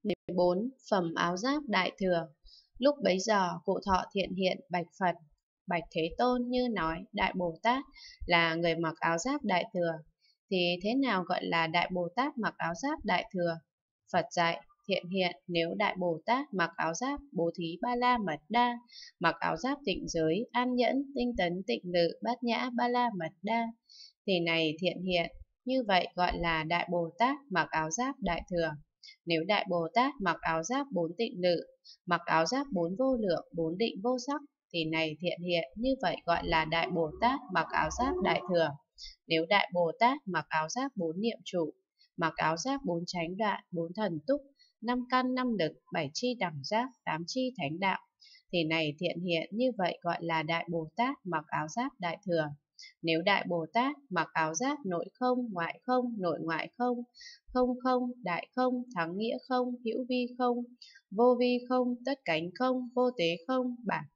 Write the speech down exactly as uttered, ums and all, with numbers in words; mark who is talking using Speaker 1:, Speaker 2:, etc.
Speaker 1: mười bốn. Phẩm áo giáp đại thừa. Lúc bấy giờ cụ Thọ Thiện hiện bạch Phật: Bạch Thế Tôn, như nói Đại Bồ Tát là người mặc áo giáp đại thừa, thì thế nào gọi là Đại Bồ Tát mặc áo giáp đại thừa? Phật dạy: Thiện hiện, nếu Đại Bồ Tát mặc áo giáp Bố Thí Ba La Mật Đa, mặc áo giáp tịnh giới, an nhẫn, tinh tấn, tịnh lự, bát nhã, ba la mật đa, thì này thiện hiện, như vậy gọi là Đại Bồ Tát mặc áo giáp đại thừa. Nếu Đại Bồ Tát mặc áo giáp bốn tịnh lự, mặc áo giáp bốn vô lượng, bốn định vô sắc, thì này thiện hiện, như vậy gọi là Đại Bồ Tát mặc áo giáp đại thừa. Nếu Đại Bồ Tát mặc áo giáp bốn niệm trụ, mặc áo giáp bốn chánh đoạn, bốn thần túc, năm căn năm lực, bảy chi đẳng giác, tám chi thánh đạo, thì này thiện hiện, như vậy gọi là Đại Bồ Tát mặc áo giáp đại thừa. Nếu Đại Bồ Tát mặc áo giáp nội không, ngoại không, nội ngoại không, không không, đại không, thắng nghĩa không, hữu vi không, vô vi không, tất cánh không, vô tế không, bản